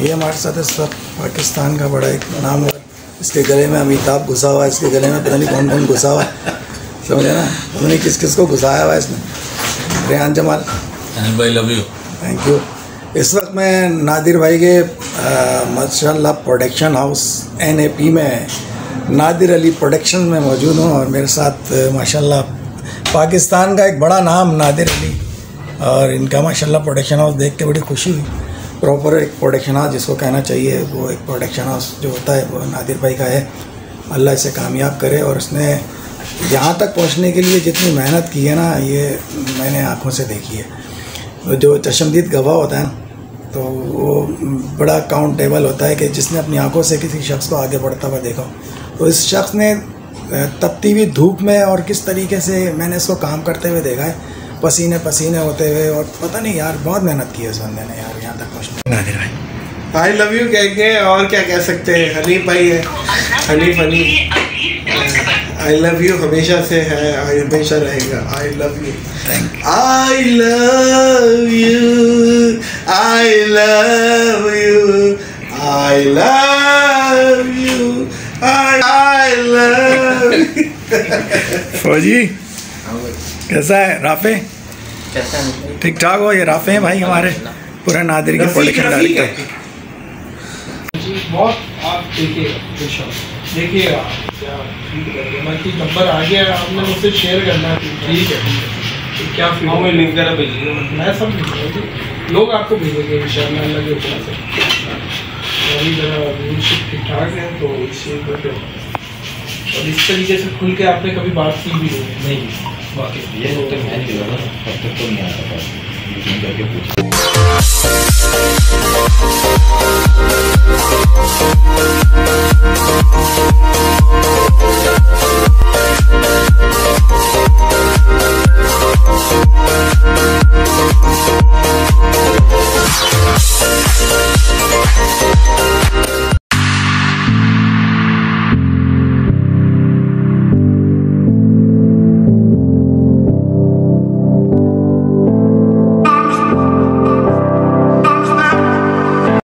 ये हमारे साथ इस वक्त पाकिस्तान का बड़ा एक नाम है, इसके गले में अमिताभ घुसा हुआ है, इसके गले में पता नहीं कौन कौन घुसा हुआ है, समझे ना, पता नहीं किस किस को घुसाया हुआ है इसने। रेहान जमाल भाई लव यू। Thank you. इस वक्त मैं नादिर भाई के माशाल्लाह प्रोडक्शन हाउस NAP में नादिर अली प्रोडक्शन में मौजूद हूँ और मेरे साथ माशाल्लाह पाकिस्तान का एक बड़ा नाम नादिर अली, और इनका माशाल्लाह प्रोडक्शन हाउस देख के बड़ी खुशी हुई। प्रॉपर एक प्रोडक्शन हाउस जिसको कहना चाहिए, वो एक प्रोडक्शन हाउस जो होता है वो नादिर भाई का है। अल्लाह इसे कामयाब करे, और उसने यहाँ तक पहुँचने के लिए जितनी मेहनत की है ना, ये मैंने आँखों से देखी है। जो चश्मदीद गवाह होता है ना, तो वो बड़ा काउंटेबल होता है कि जिसने अपनी आंखों से किसी शख्स को आगे बढ़ता हुआ देखा। तो इस शख्स ने तपती हुई धूप में और किस तरीके से मैंने इसको काम करते हुए देखा है, पसीने पसीने होते हुए, और पता नहीं यार बहुत मेहनत की है इस बंदे ने यार यहाँ तक पहुँचने। नादिर भाई आई लव यू कह के और क्या कह सकते हैं। हनीफ भाई है, हनीफ आई लव यू हमेशा से है, हमेशा रहेगा। I love you, I love you, I love you, I love you, I love you. फौजी कैसा है? राफे ठीक ठाक हो? ये राफे हैं भाई हमारे पूरा नादिर के प्रोडक्शन डायरेक्टर। बहुत आप देखिएगा क्या फील नंबर आ गया, आपने मुझसे शेयर करना है। ठीक है, तो क्या फील में लिंक करा भेजिए, मैं सब भेजूँगा, लोग आपको भेजेंगे इंशाल्लाह अल्लाह के ऊपर से। अभी ज़रा व्यूशिप ठीक ठाक है तो इसी पर, और इस तरीके से खुल के आपने कभी बात की भी नहीं बाकी ये तो मैं नहीं तब तक तो नहीं आता था।